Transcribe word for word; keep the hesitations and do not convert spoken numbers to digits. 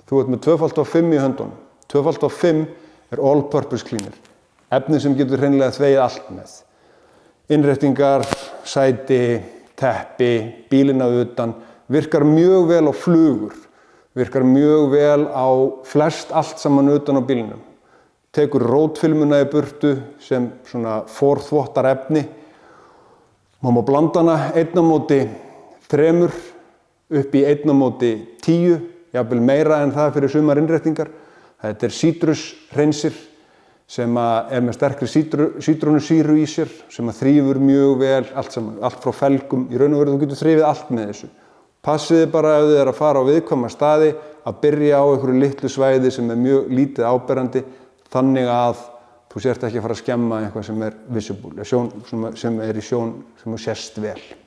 Þú ert með tvöfalt á fimm í höndunum. Tvöfalt á fimm er all purpose cleaner. Efni sem getur hreinlega þvegið allt með. Innréttingar, sæti, teppi, bílina utan, virkar mjög vel á flugur. Virkar mjög vel á flest allt saman utan á bílinum. Tekur rótfilmuna í burtu sem svona forþvottar efni. Má má blanda hana einn á móti þremur upp í einn á móti tíu, jafnvel meira en það fyrir sumar innréttingar. Þetta er sítrushrreinsir sem er með sterkri sítrónusýru í sér, sem að þrífur mjög vel allt saman, allt frá felgum. Í raun og veru þú getur þrifið allt með þessu. Passiði bara ef þið er að fara á viðkvæma staði að byrja á einhverju litlu svæði sem er mjög lítið áberandi, þannig að þú sért ekki að fara að skemma eitthvað sem er visible, sem er í sjón, sem þú sést vel.